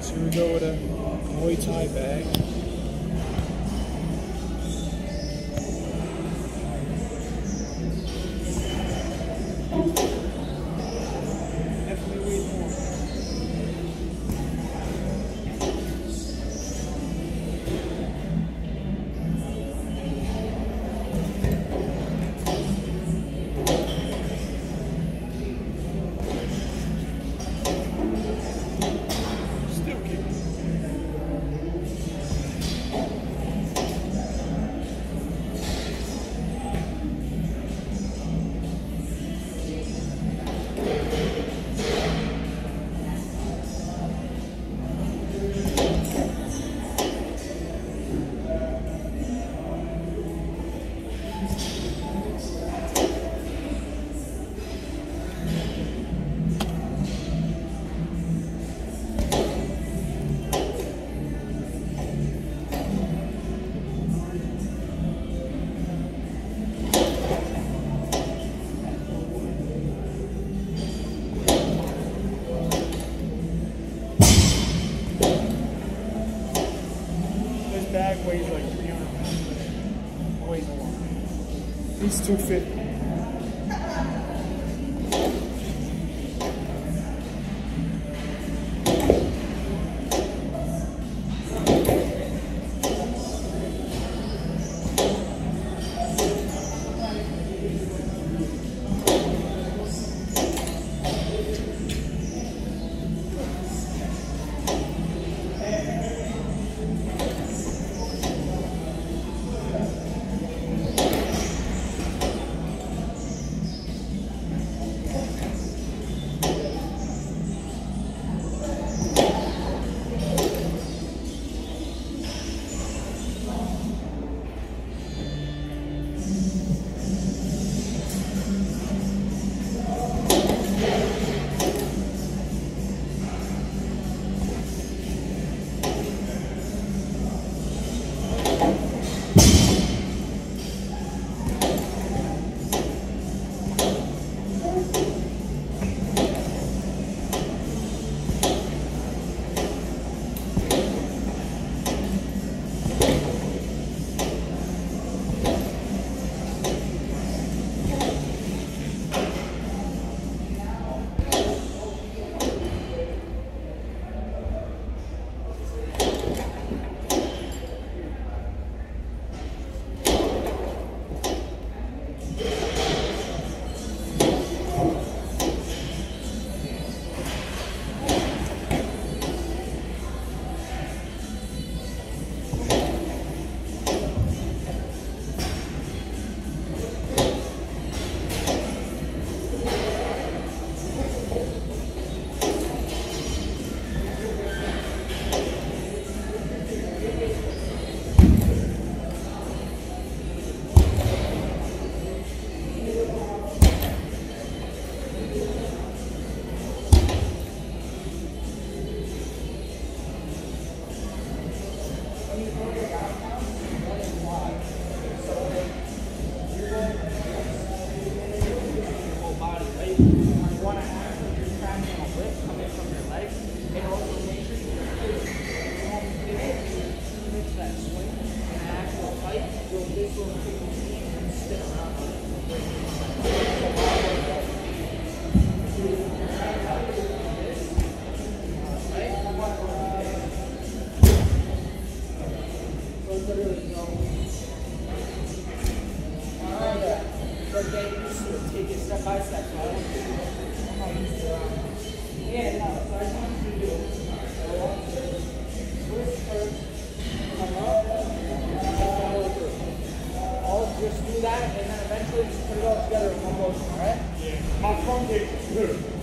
So we go with a Muay Thai bag. Definitely weight more. Still kicking. This bag weighs like 300 pounds. It weighs a lot. It's 250. Take it step by step. So I want to I'm not used to yeah, no. So I just want you to do it. So I want you to twist first, come up, and follow through. I'll just do that, and then eventually just put it all together in one motion, alright? Yeah. My phone takes 2.